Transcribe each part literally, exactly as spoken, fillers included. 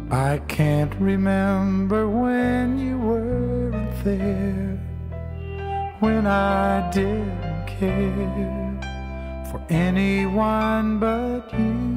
I can't remember when you weren't there, when I didn't care for anyone but you.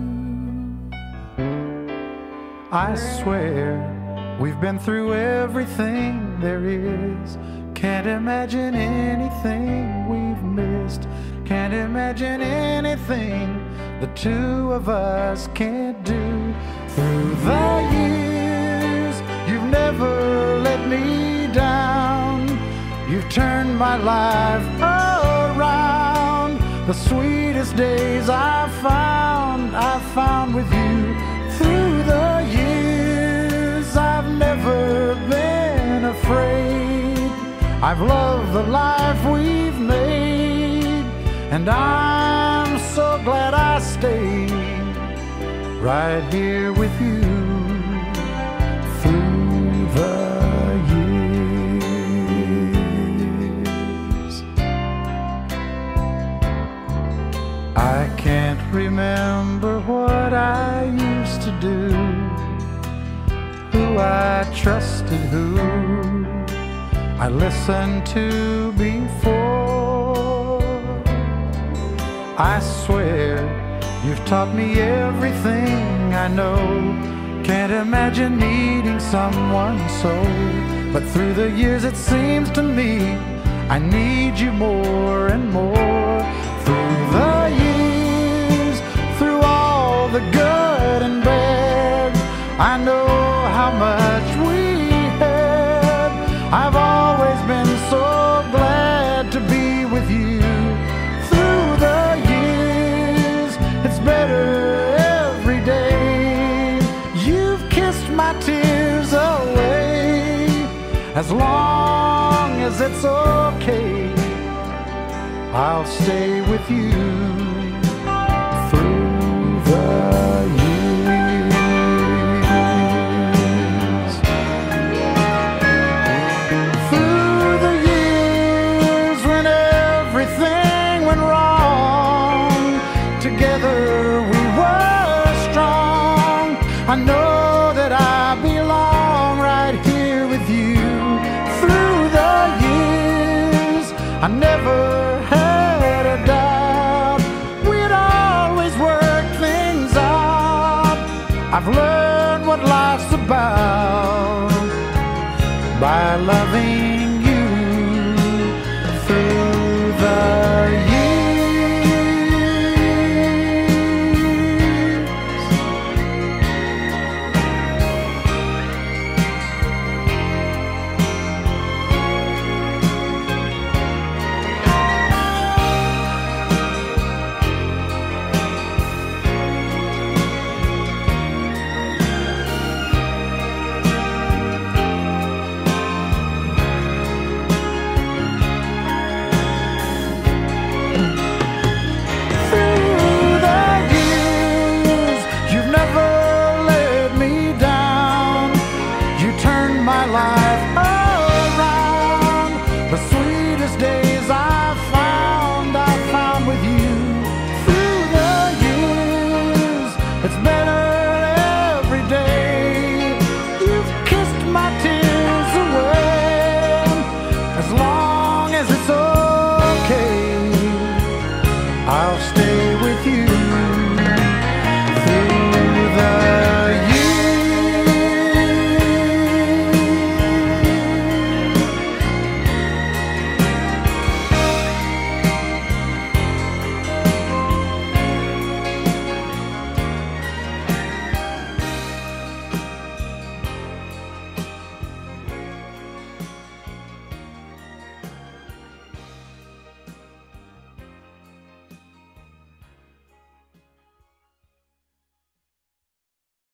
I swear we've been through everything there is. Can't imagine anything we've missed. Can't imagine anything the two of us can't do. Through the years, you've never let me down. You've turned my life around. The sweetest days I've found, I've found with you. Through the years, I've never been afraid. I've loved the life we've made, and I'm so glad I stayed right here with you through the years. I can't remember what I used to do, who I trusted, who I listened to before. I swear you've taught me everything I know. Can't imagine needing someone so, but through the years it seems to me I need you more and more. Through the years, through all the good and bad, I know how much we had. I've always been so glad to be with you. Through the years, it's better every day. You've kissed my tears away. As long as it's okay, I'll stay with you through the years. Through the years when everything went wrong, together we were strong. I know that I belong right here with you. Through the years, I never had a doubt we'd always work things out. I've learned what life's about by loving you through the my life around. The sweetest days I've found, I've found with you. Through the years, it's better every day. You've kissed my tears away. As long as it's okay, I'll stay